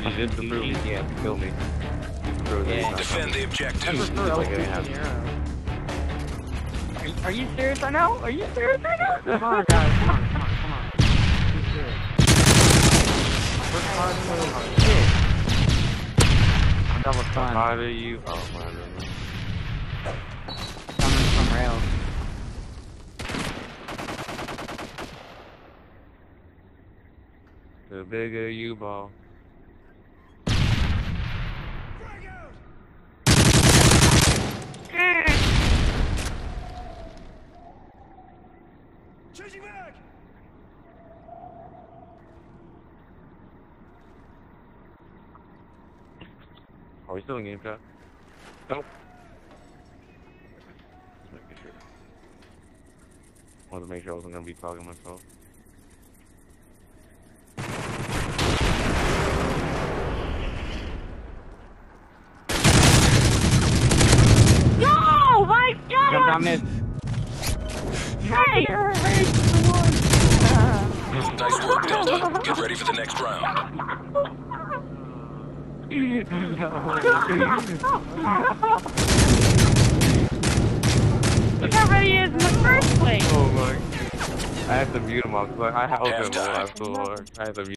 You did the move. Yeah, kill me. Yeah. Defend the objective. Are you serious right now? Are you serious right now? Come on, guys. Come on. Work hard and play hard. I'm double stunned. How do you? Oh my goodness. Coming from rails. The bigger you ball. Changing back. Are we still in game chat? Nope. Just making sure. Wanted to make sure I wasn't gonna be talking myself. Oh my god! Jump down mid. Hey! Nice work, Delta. Get ready for the next round. Look how ready he is in the first place! Oh my god. I had to mute him off because I was Halftime. so hard. I had to mute